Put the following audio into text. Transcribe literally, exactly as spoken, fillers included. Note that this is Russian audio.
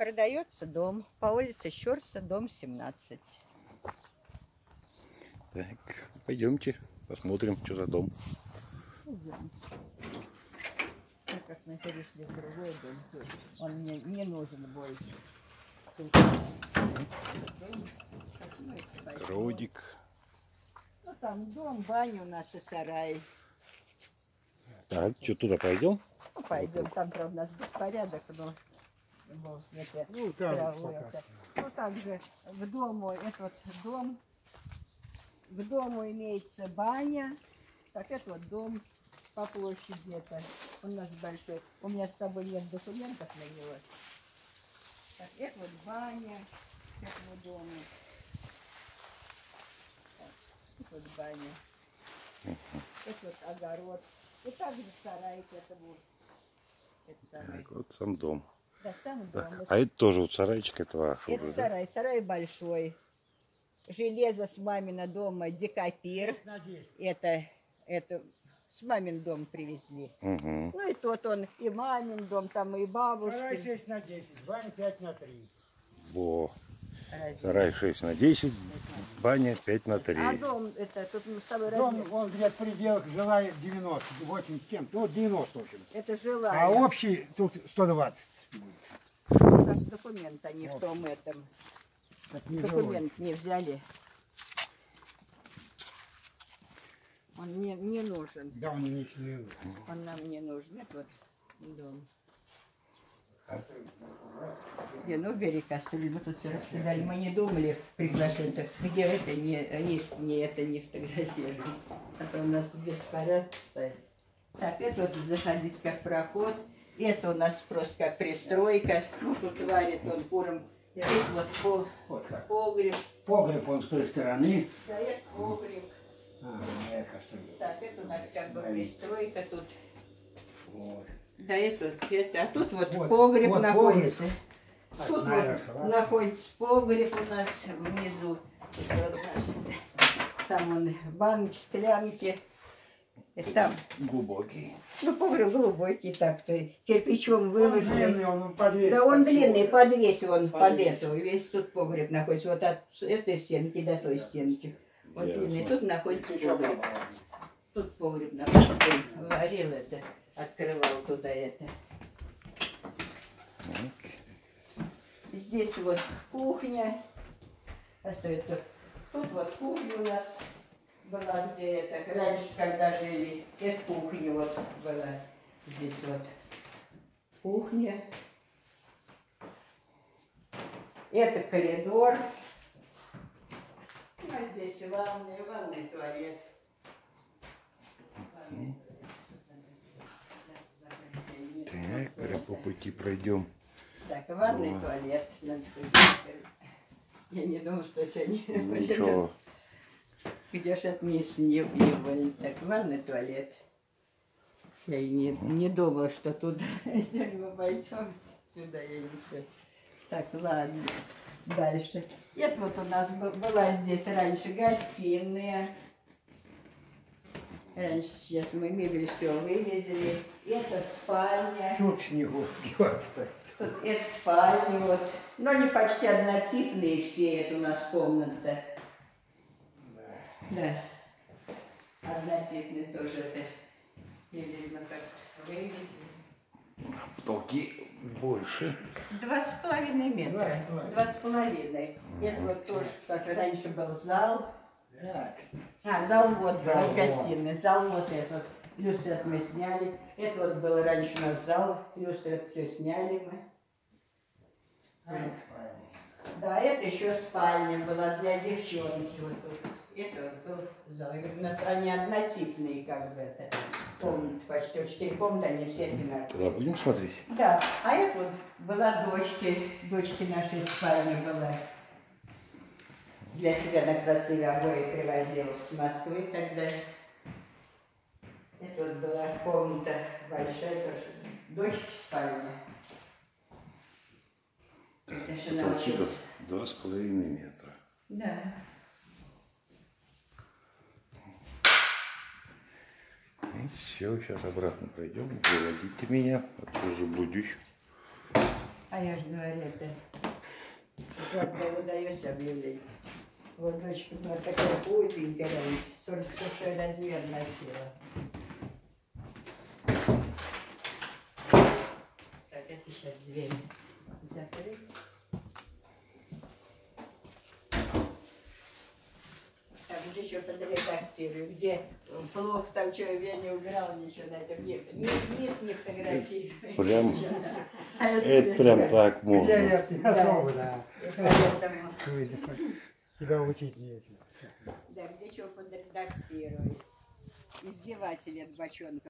Продается дом по улице Щорса, дом семнадцать. Так, пойдемте посмотрим, что за дом. Идем. Мы как мы перешли в другой дом. Он мне не нужен больше. Родик. Ну там дом, баня у нас и сарай. Так, что, туда пойдем? Ну пойдем, там правда у нас беспорядок, но ну, там, ну также в дому, этот дом, в дому имеется баня, так это вот дом по площади это, у нас большой, у меня с собой нет документов на него. Так, это вот баня к этому дому. Так, это вот баня. Uh-huh. Это вот огород. И также сарай к этому. Это сарай. Так, вот сам дом. Да, сам так, дом. А это тоже вот сарайчик этого. Это уже, сарай, да? Сарай большой. Железо с маминого дома, декапир. Это, это с мамин дом привезли. Угу. Ну и тот он, и мамин дом, там и бабушки. Сарай шесть на десять, баня пять на три. Во. Разве? Сарай шесть на десять, баня пять на три. А дом, это тут мы с тобой Дом, размер. он где-то в пределах жилая девяносто, восемьдесят семь, ну девяносто в общем. Это жилая. А общий тут сто двадцать будет. У нас документ они Вот. в том этом. Не Документ не взяли. Он мне не нужен. да, он не, не нужен. Он нам не нужен. Это вот дом. Не, ну бери кастрюлю, мы тут все раскидали. Мы не думали приглашать. Где это не, не, не это не фотографировали. А то у нас беспорядок стоит. Так, это вот заходить как проход. Это у нас просто как пристройка. Ну, тут варит он куром. Здесь вот по, Вот так. погреб. Погреб он с той стороны. Да, это погреб. А, я кастрюлю. Так, это у нас как бы пристройка тут. Вот. Да, это, это, а тут вот, Вот, погреб вот находится. Так, Тут наверх, вот раз. находится погреб у нас внизу. Это вот у нас, там он банки, склянки. И там, Глубокий. ну погреб глубокий так-то, кирпичом Он выложенный. длинный, он подвесит. Да он длинный, подвесил он под Подвесил. эту. Весь тут погреб находится. Вот от этой стенки до той стенки. Вот Ясно. длинный. Тут находится Еще погреб. попробуем. Тут погреб находится. Он варил это, открывал туда это. Так. Здесь вот кухня. А что это? Тут вот кухня у нас была, где это, раньше, когда жили, это кухня вот была. Здесь вот кухня. Это коридор. Ну, а здесь ванная, ванный туалет. Ванный туалет. Так, прям по пути пройдем. Так, ванный О. туалет. Я не думала, что сегодня... Ничего. Где ж от них не, не были. Так, ванный туалет. Я и не, не думала, что туда. Сегодня мы пойдем сюда, я ничего. Так, ладно. Дальше. Это вот у нас была здесь раньше гостиная. Раньше, сейчас мы мебель все вывезли. Это спальня. Тут снегу деваться. Тут это спальня вот. Но они почти однотипные все, это у нас комната. Да. Однотипные тоже это. Не видно, как вывезли. Потолки больше. Два с половиной метра. Два с половиной. Это вот тоже, как раньше был зал. Так. А, зал вот, Зал, зал гостиный. Зал вот этот. Люстру это мы сняли. Это вот был раньше у нас зал. Люстру это все сняли мы. Да, это еще спальня была для девчонки. Вот тут. Это вот был зал. У нас они однотипные, как бы это. Комнаты почти. Четыре комнаты, они все одинаковые. Туда будем смотреть? Да, а это вот была дочки, дочки нашей спальни была. Для себя на красивые обои привозила с Москвы тогда. Это вот была комната большая, тоже дочки спальня. Это же Потолки научилась. два с половиной метра. Да. И все, сейчас обратно пройдем. Выводите меня, а то заблудюсь. А я же говорю, это когда выдается объявление. Вот дочка у меня такая худенькая, сорок шестой размер носила. Так, это сейчас дверь закрыть. Так, вот еще подредактирую, где плохо там что, я не убирала ничего на этом. Низ, низ не фотографирую. Прям, А это прям так можно. Я, я, Да. особо, да. И поэтому, Видно, тебя учить нечего. да, где что подредактирую. Издеватель от бочонка.